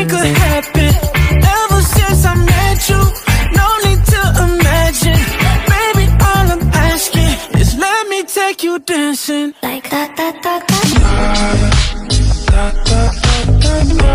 anything could happen. Ever since I met you, no need to imagine. Baby, all I'm asking is let me take you dancing. Like that, that, that, that.